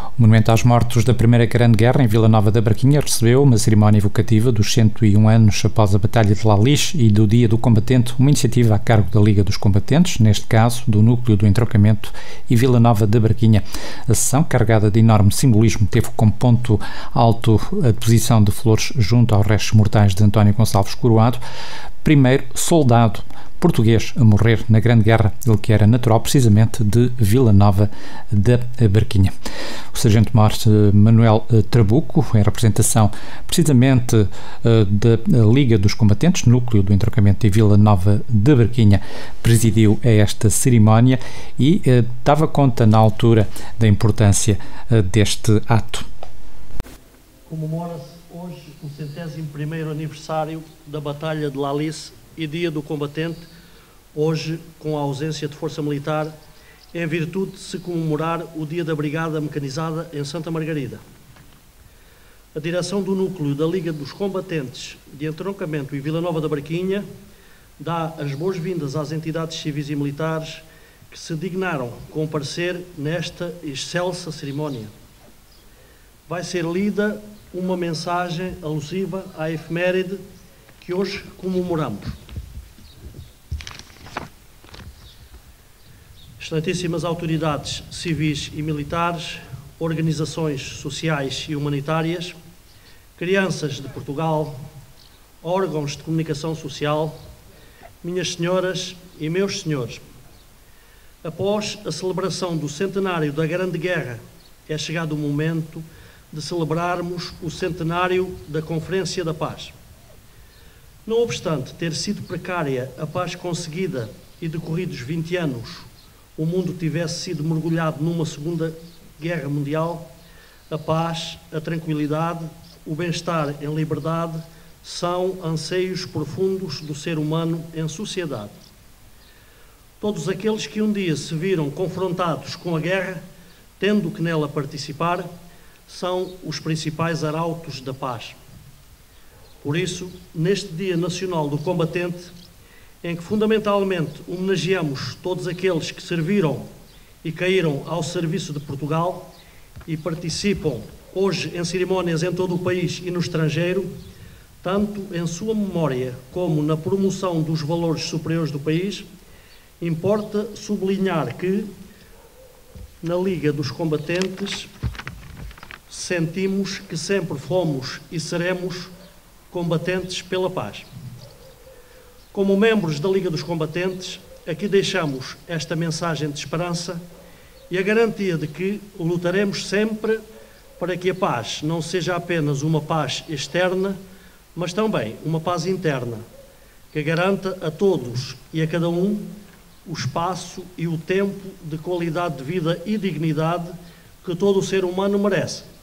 O Monumento aos Mortos da Primeira Grande Guerra, em Vila Nova da Barquinha, recebeu uma cerimónia evocativa dos 101 anos após a Batalha de Lalis e do Dia do Combatente, uma iniciativa a cargo da Liga dos Combatentes, neste caso do Núcleo do Entroncamento e Vila Nova da Barquinha. A sessão, carregada de enorme simbolismo, teve como ponto alto a deposição de flores junto aos restos mortais de António Gonçalves Coroado, primeiro soldado português a morrer na Grande Guerra, ele que era natural precisamente de Vila Nova da Barquinha. O Sargento-Mor Manuel Trabuco, em representação precisamente da Liga dos Combatentes, Núcleo do Entroncamento de Vila Nova da Barquinha, presidiu esta cerimónia e dava conta na altura da importância deste ato. Comemora-se hoje o 101º aniversário da Batalha de Lalis e Dia do Combatente, hoje com a ausência de força militar, em virtude de se comemorar o Dia da Brigada Mecanizada em Santa Margarida. A direção do Núcleo da Liga dos Combatentes de Entroncamento e Vila Nova da Barquinha dá as boas-vindas às entidades civis e militares que se dignaram comparecer nesta excelsa cerimónia. Vai ser lida uma mensagem alusiva à efeméride que hoje comemoramos. Excelentíssimas autoridades civis e militares, organizações sociais e humanitárias, crianças de Portugal, órgãos de comunicação social, minhas senhoras e meus senhores, após a celebração do centenário da Grande Guerra, é chegado o momento de celebrarmos o centenário da Conferência da Paz. Não obstante ter sido precária a paz conseguida e decorridos 20 anos, o mundo tivesse sido mergulhado numa Segunda Guerra Mundial, a paz, a tranquilidade, o bem-estar em liberdade são anseios profundos do ser humano em sociedade. Todos aqueles que um dia se viram confrontados com a guerra, tendo que nela participar, são os principais arautos da paz. Por isso, neste Dia Nacional do Combatente, em que fundamentalmente homenageamos todos aqueles que serviram e caíram ao serviço de Portugal e participam hoje em cerimónias em todo o país e no estrangeiro, tanto em sua memória como na promoção dos valores superiores do país, importa sublinhar que, na Liga dos Combatentes, sentimos que sempre fomos e seremos combatentes pela paz. Como membros da Liga dos Combatentes, aqui deixamos esta mensagem de esperança e a garantia de que lutaremos sempre para que a paz não seja apenas uma paz externa, mas também uma paz interna, que garanta a todos e a cada um o espaço e o tempo de qualidade de vida e dignidade que todo o ser humano merece.